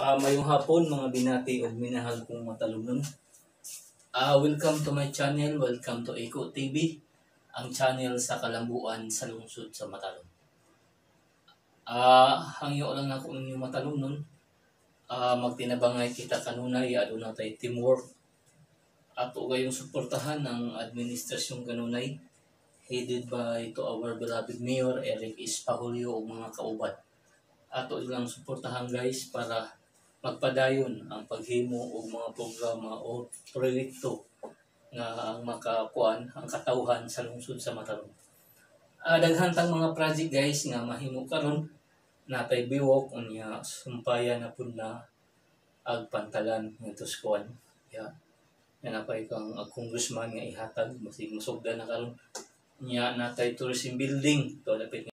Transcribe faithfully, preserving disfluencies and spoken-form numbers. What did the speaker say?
Uh, mayong hapon mga binati o minahal kong matalumnon. Uh, welcome to my channel, welcome to Eco T V, ang channel sa kalambuan sa lungsod sa Matalom. Uh, hangyo lang ako inyong matalumnon. Uh, magtinabangay kita kanunay, aduna tay teamwork. Ato gayong suportahan ng administrasyong kanunay, headed by to our beloved Mayor Eric Espahulio o mga kauban. Ato ilang suportahan guys para magpadayon ang paghimo og mga programa o proyekto nga ang makakuan ang katawhan sa lungsod sa Matalom. Uh, daghantang mga project guys nga mahimo karon natay biwok unya sumpaya na pud na agpantalan ngadto sa kuan. Ya. Yan napay kang uh, congressman nga ihatag masig masugda na karon nya natay tourism building to dapat